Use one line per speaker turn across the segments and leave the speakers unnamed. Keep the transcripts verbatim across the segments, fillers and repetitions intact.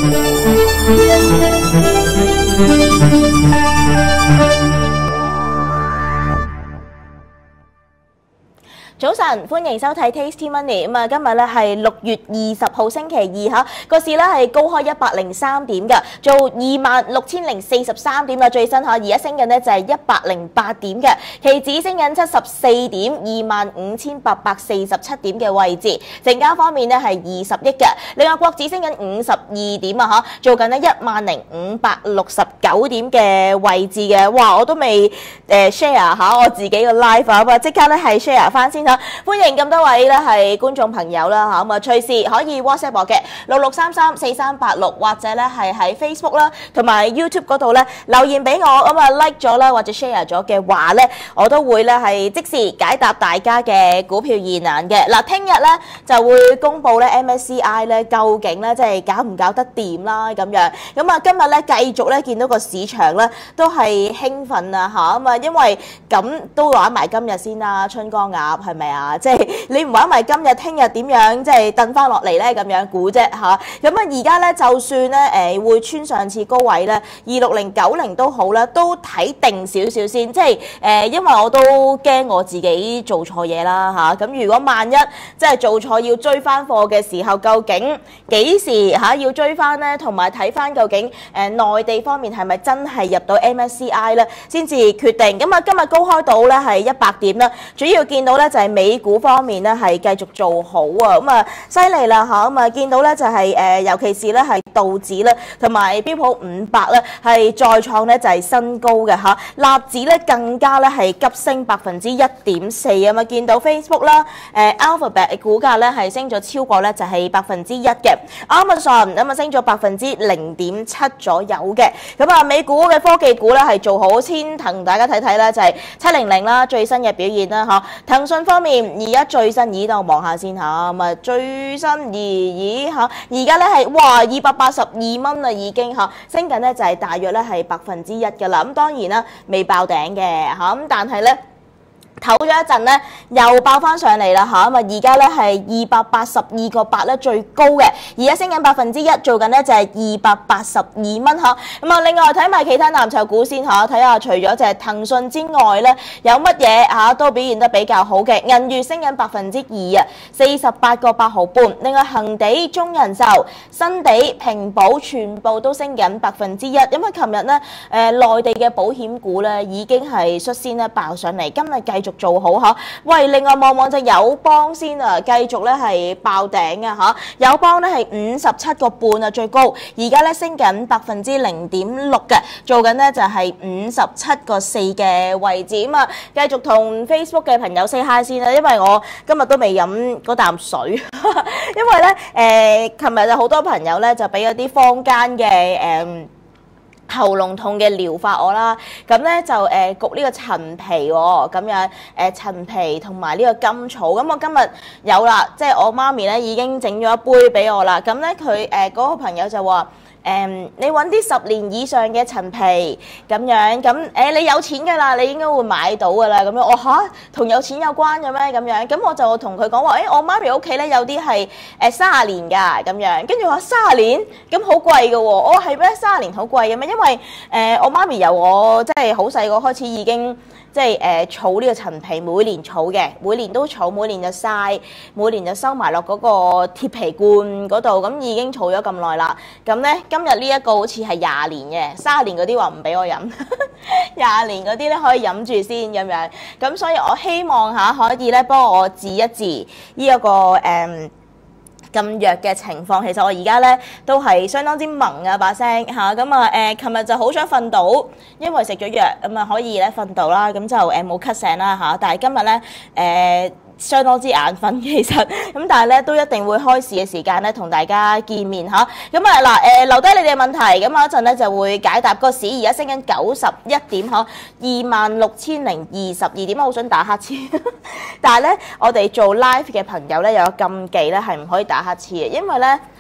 早晨，歡迎收睇 Tasty Money。咁啊，今日咧係六月二十號星期二嚇，個市咧係高開一百零三點嘅，做二萬六千零四十三點啦，最新嚇，而家升緊咧就係一百零八點嘅，期指升緊七十四點，二萬五千八百四十七點嘅位置。成交方面咧係二十億嘅，另外國指升緊五十二點啊嚇，做緊咧一萬零五百六十九點嘅位置嘅。哇！我都未誒 share 下我自己個 live 啊，咁啊即刻咧係 share 翻先。歡迎咁多位咧係觀眾朋友啦嚇，咁啊隨時可以 WhatsApp 我嘅六六三三四三八六，或者咧係喺 Facebook 啦同埋 YouTube 嗰度咧留言俾我，咁啊 like 咗啦或者 share 咗嘅話咧，我都會咧係即時解答大家嘅股票疑難嘅。嗱，聽日咧就會公布咧 M S C I 咧究竟咧即係搞唔搞得掂啦咁樣。咁啊今日咧繼續咧見到個市場咧都係興奮啊嚇，咁啊因為咁都玩埋今日先啦，春江鴨係咪啊？即係你唔玩埋今日，聽日點樣即係掟翻落嚟咧？咁樣估啫嚇。咁啊而家咧就算咧誒會穿上次高位咧，二六零九零都好啦，都睇定少少先。即係誒，因為我都驚我自己做錯嘢啦嚇。咁如果萬一即係做錯要追翻貨嘅時候，究竟幾時嚇要追翻咧？同埋睇翻究竟誒內地方面係咪真係入到 M S C I 咧，先至決定。咁啊今日高開到咧係一百點啦，主要見到咧就係美股方面咧係繼續做好啊，咁啊犀利啦嚇，咁啊見到咧就係誒，尤其是咧係道指咧同埋標普五百咧係再創咧就係新高嘅嚇，納指咧更加咧係急升百分之一點四啊嘛，見到 Facebook 啦誒 Alphabet 嘅股價咧係升咗超過咧就係百分之一嘅 ，Amazon 咁啊升咗百分之零點七左右嘅，咁啊美股嘅科技股咧係做好，先同大家睇睇啦，就係七零零啦最新嘅表現啦嚇，騰訊方面而家最新而家我望下先嚇，咁啊最新而已嚇，而家咧係哇二百八十二蚊啊已經嚇，升緊咧就係大約咧係百分之一㗎啦，咁當然啦未爆頂嘅嚇，咁但係咧。唞咗一陣咧，又爆翻上嚟啦嚇，咁啊而家咧係二百八十二個八咧最高嘅，而家升緊百分之一，做緊咧就係二百八十二蚊嚇。咁啊另外睇埋其他藍籌股先嚇，睇下除咗就係騰訊之外咧，有乜嘢嚇都表現得比較好嘅，銀娛升緊百分之二啊，四十八個八毫半。另外恒地、中人壽、新地、平保全部都升緊百分之一，因為琴日咧誒內地嘅保險股咧已經係率先咧爆上嚟，今日繼續做好嚇，喂！另外望望隻友邦先啊，繼續咧係爆頂啊嚇，友邦咧係五十七個半啊最高，而家咧升緊百分之零點六嘅，做緊咧就係五十七個四嘅位置啊嘛，繼續同 Facebook 嘅朋友 say hi 先啦，因為我今日都未飲嗰啖水，因為咧誒，琴日就好多朋友咧就俾咗啲坊間嘅誒。呃喉嚨痛嘅療法我啦，咁咧就誒、呃、焗呢個陳皮喎、哦，咁樣誒、呃、陳皮同埋呢個甘草，咁我今日有啦，即係我媽咪咧已經整咗一杯俾我啦，咁咧佢誒嗰個朋友就話。誒、嗯，你揾啲十年以上嘅陳皮咁樣，咁誒、欸、你有錢㗎啦，你應該會買到㗎啦，咁樣我吓，同有錢有關嘅咩？咁樣，咁我就同佢講話，誒、欸、我媽咪屋企咧有啲係誒三十年㗎，咁樣，跟住話三十年，咁好貴㗎喎，我係咩三十年好貴嘅咩？因為誒、呃、我媽咪由我即係好細個開始已經。即係誒儲呢個陳皮，每年儲嘅，每年都儲，每年就曬，每年就收埋落嗰個鐵皮罐嗰度，咁已經儲咗咁耐啦。咁咧今日呢一個好似係廿年嘅，三十年嗰啲話唔俾我飲，廿年嗰啲咧可以飲住先咁樣。咁所以我希望嚇可以咧幫我治一治呢一個誒。嗯咁弱嘅情況，其實我而家咧都係相當之萌啊把聲嚇，咁啊誒，琴日就好想瞓到，因為食咗藥咁啊可以咧瞓到啦，咁就誒冇咳醒啦嚇，但係今日咧誒。呃相當之眼瞓其實，咁但係咧都一定會開市嘅時間咧同大家見面嚇。咁啊嗱誒留低你哋嘅問題，咁啊一陣咧就會解答個市。而家升緊九十一點呵，二萬六千零二十二點，我好想打乞嗤。但係咧我哋做 live 嘅朋友咧有個禁忌咧係唔可以打乞嗤嘅，因為咧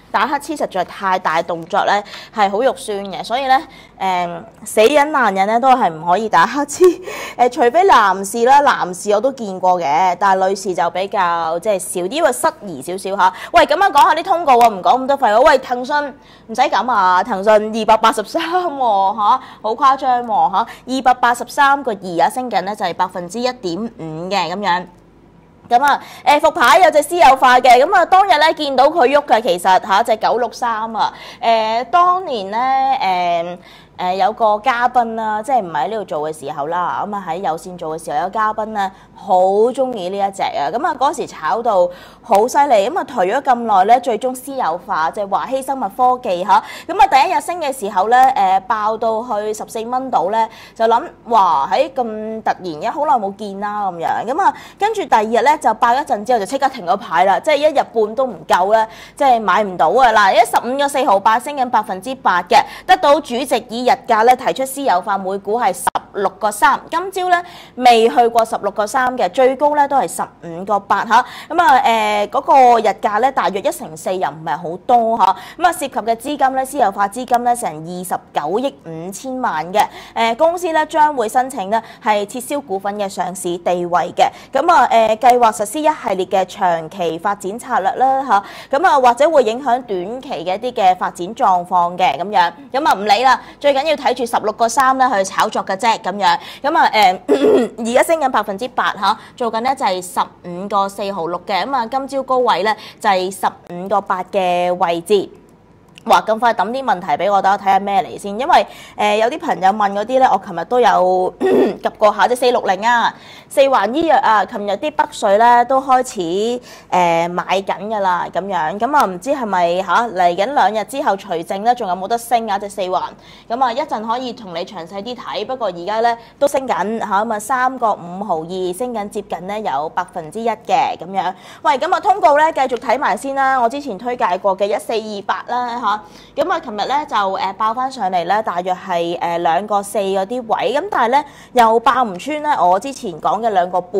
打乞嗤實在太大動作咧，係好肉酸嘅，所以咧誒、呃、死人爛人咧都係唔可以打乞嗤。誒、呃，除非男士啦，男士我都見過嘅，但係女士就比較即係少啲，因為失儀少少嚇。喂，咁樣講下啲通告喎，唔講咁多廢話。喂，騰訊唔使咁啊，騰訊二百八十三喎嚇，好誇張喎嚇，二百八十三個二啊，升緊咧就係百分之一點五嘅咁樣。咁啊，誒復牌有隻私有化嘅，咁啊當日咧見到佢喐嘅，其實嚇隻九六三啊，誒、呃、當年咧誒。呃誒、呃、有個嘉賓啦，即係唔係喺呢度做嘅時候啦，咁啊喺有線做嘅時候有個嘉賓咧，好中意呢一隻啊，咁啊嗰時炒到好犀利，咁啊頹咗咁耐咧，最終私有化，即係華希生物科技嚇，咁啊第一日升嘅時候咧，誒、呃、爆到去十四蚊度咧，就諗哇喺咁突然嘅，好耐冇見啦咁樣，咁啊跟住第二日咧就爆一陣之後就即刻停咗牌啦，即係一日半都唔夠咧，即係買唔到啊嗱，一十五個四毫八升緊百分之八嘅，得到主席以日價咧提出私有化，每股係十六個三，今朝咧未去過十六個三嘅，最高咧都係十五個八嚇。咁啊誒嗰個日價咧大約一成四，又唔係好多嚇。咁啊涉及嘅資金咧，私有化資金咧成二十九億五千萬嘅。誒公司咧將會申請咧係撤銷股份嘅上市地位嘅。咁啊誒計劃實施一系列嘅長期發展策略啦嚇。咁啊或者會影響短期嘅一啲嘅發展狀況嘅咁樣。咁啊唔理啦，最緊要睇住十六個三咧去炒作嘅啫。咁樣，咁啊誒，而家升緊百分之八嚇，做緊咧就係十五個四毫六嘅，咁啊今朝高位咧就係十五個八嘅位置。哇！咁快抌啲問題俾我，等我睇下咩嚟先。因為誒、呃、有啲朋友問嗰啲咧，我琴日都有及過下，即四六零啊，四環醫藥啊，琴日啲北水咧都開始誒、呃、買緊㗎啦，咁樣咁啊唔知係咪嚇嚟緊兩日之後除淨咧，仲有冇得升啊？隻四環咁啊一陣可以同你詳細啲睇。不過而家咧都升緊嚇，咁啊三個五毫二升緊，接近咧有百分之一嘅咁樣。喂，咁啊通告咧繼續睇埋先啦。我之前推介過嘅一四二八啦嚇。咁啊，琴日咧就誒爆翻上嚟咧，大約係誒兩個四嗰啲位，咁但係咧又爆唔穿咧我之前講嘅兩個半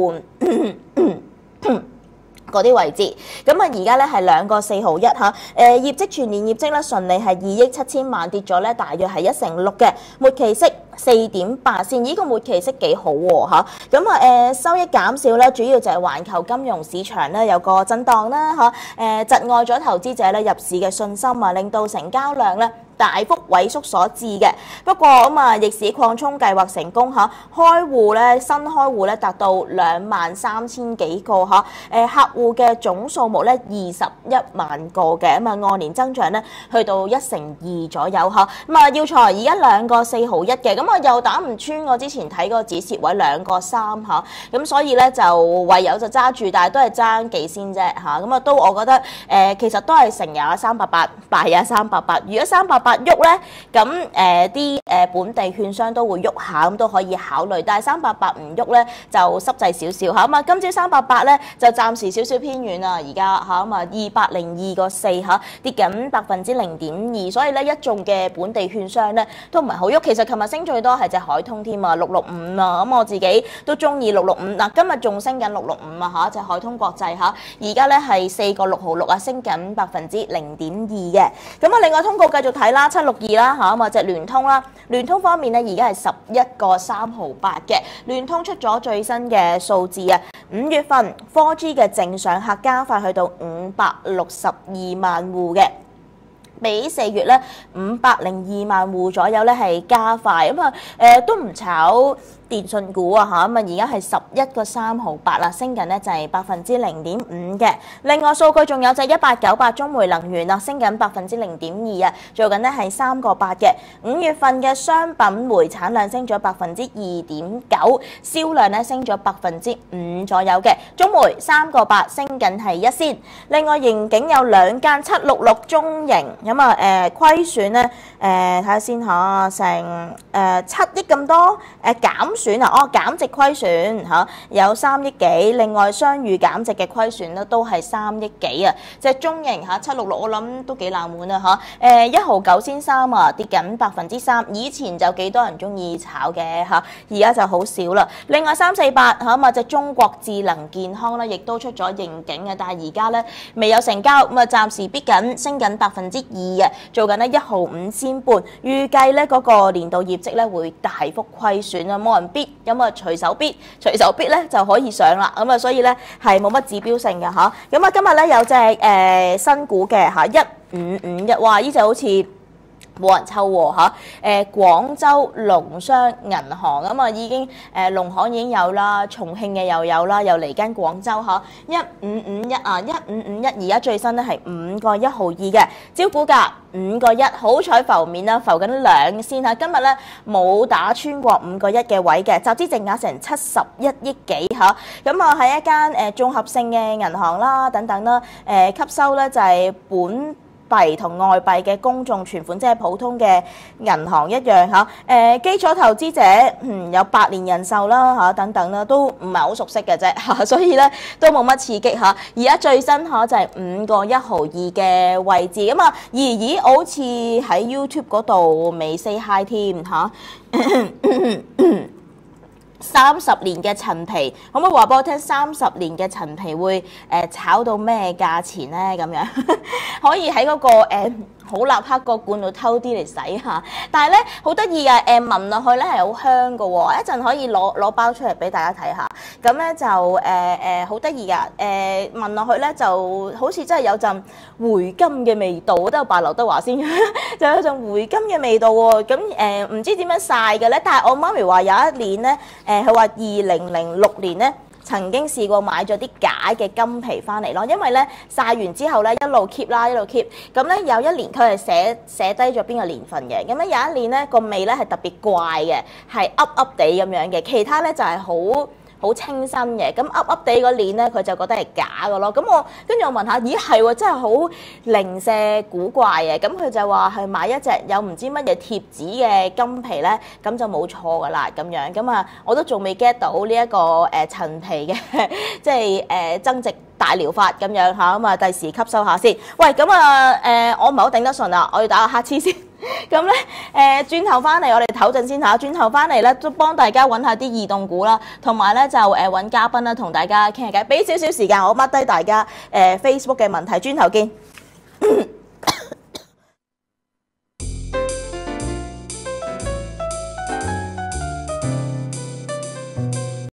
嗰啲位置，咁啊而家咧係兩個四毫一嚇，誒業績全年業績咧順利係二億七千萬，跌咗咧大約係一成六嘅，末期息四點八先，呢個末期息幾好喎嚇，咁啊誒收益減少咧，主要就係環球金融市場咧有個震盪啦嚇，誒窒礙咗投資者咧入市嘅信心啊，令到成交量咧大幅萎縮所致嘅。不過咁啊，逆市擴充計劃成功嚇，開戶咧新開戶咧達到兩萬三千幾個嚇，誒客戶嘅總數目咧二十一萬個嘅，咁啊按年增長咧去到一成二左右嚇。咁啊耀才而家兩個四毫一嘅，咁啊又打唔穿我之前睇嗰個止蝕位兩個三嚇，咁所以咧就唯有就揸住，但係都係爭幾先啫嚇。咁啊都我覺得誒、呃、其實都係成也三百八，敗也三百八。如果三百八喐咧，咁誒啲誒本地券商都會喐下，咁都可以考慮。但係三百八唔喐咧，就濕滯少少嚇。咁啊，今朝三百八咧就暫時少少偏遠啊，而家嚇咁啊二百零二個四嚇，跌緊百分之零點二，所以咧一眾嘅本地券商咧都唔係好喐。其實琴日升最多係隻海通添啊，六六五啊，咁我自己都中意六六五。嗱，今日仲升緊六六五啊嚇，隻海通國際嚇，而家咧係四個六毫六啊，升緊百分之零點二嘅。咁啊，另外通告繼續睇啦。七六二啦嚇，咁啊隻聯通啦，聯通方面咧而家係十一個三毫八嘅，聯通出咗最新嘅數字啊，五月份 四 G 嘅淨上客加快去到五百六十二萬戶嘅。比四月咧五百零二萬戶左右咧係加快，咁啊誒都唔炒電訊股啊嚇，咁啊而家係十一個三毫八啦，升緊咧就係百分之零點五嘅。另外數據仲有就係一八九八中煤能源啊，升緊百分之零點二啊，做緊咧係三個八嘅。五月份嘅商品煤產量升咗百分之二點九，銷量咧升咗百分之五左右嘅。中煤三個八升緊係一仙。另外盈警有兩間七六六中盈。咁啊誒虧損咧誒睇下先嚇，成誒七億咁多，誒減損啊，哦減值虧損嚇有三億幾，另外商譽減值嘅虧損咧都係三億幾啊。隻中型嚇七六六我諗都幾冷門啊嚇，誒一毫九仙三啊，跌緊百分之三。以前就幾多人中意炒嘅嚇，而家就好少啦。另外三四八嚇嘛隻中國智能健康咧，亦都出咗盈警嘅，但係而家咧未有成交，咁啊暫時逼緊升緊百分之二嘅，做緊咧一毫五仙半，預計咧嗰個年度業績咧會大幅虧損啊，冇人逼，咁啊隨手逼，隨手逼咧就可以上啦，咁啊所以咧係冇乜指標性嘅嚇。咁啊今日咧有隻誒、呃、新股嘅嚇一五五一，哇！呢隻好似冇人抽喎嚇，誒廣州農商銀行咁啊已經誒農行已經有啦，重慶嘅又有啦，又嚟緊廣州嚇，一五五一啊，一五五一而家最新咧係五個一毫二嘅，招股價五個一，好彩浮面啦，浮緊兩先嚇，今日咧冇打穿過五個一嘅位嘅，集資淨額成七十一億幾嚇，咁啊係一間誒綜合性嘅銀行啦，等等啦，誒吸收咧就係本幣同外幣嘅公眾存款，即係普通嘅銀行一樣嚇。誒基礎投資者嗯有百年人壽啦嚇等等啦，都唔係好熟悉嘅啫嚇，所以咧都冇乜刺激嚇。而家最新嚇就係五個一毫二嘅位置咁啊，咦咦好似喺 YouTube 嗰度未 say hi 添嚇。三十年嘅陳皮，可唔可以話俾我聽？三十年嘅陳皮會誒、呃、炒到咩價錢咧？咁樣可以喺嗰、那個誒。呃好立克個罐度偷啲嚟洗下，但係咧好得意啊！誒聞落去咧係好香嘅喎，一陣可以攞攞包出嚟俾大家睇下。咁咧就誒誒好得意㗎，誒聞落去咧就好似真係有陣回甘嘅味道，都係扮劉德華先，就有陣回甘嘅味道喎。咁誒唔知點樣曬嘅咧？但係我媽咪話有一年咧，誒佢話二零零六年咧。曾經試過買咗啲假嘅金皮翻嚟咯，因為咧曬完之後咧一路 keep 啦，一路 keep，咁咧有一年佢係寫寫低咗邊個年份嘅，咁咧有一年咧個味咧係特別怪嘅，係噏噏地咁樣嘅，其他咧就係好好清新嘅，咁噏噏地嗰年咧佢就覺得係假嘅咯，咁我跟住我問下，咦係喎，真係好零舍古怪嘅，咁佢就話係買一隻有唔知乜嘢貼紙嘅金皮咧，咁就冇錯噶啦咁樣，咁啊我都仲未 get 到呢、這、一個誒、呃、陳皮嘅即係誒、呃、增值大療法咁樣嚇，咁啊第時吸收下先。喂，咁啊誒我唔係好頂得順啊，我要打個乞嗤先。咁咧誒轉頭翻嚟，我哋唞陣先嚇。轉頭翻嚟咧，都幫大家揾下啲異動股啦，同埋咧就誒揾嘉賓啦，同大家傾下偈。俾少少時間我 mark 低大家誒、呃、Facebook 嘅問題，轉頭見。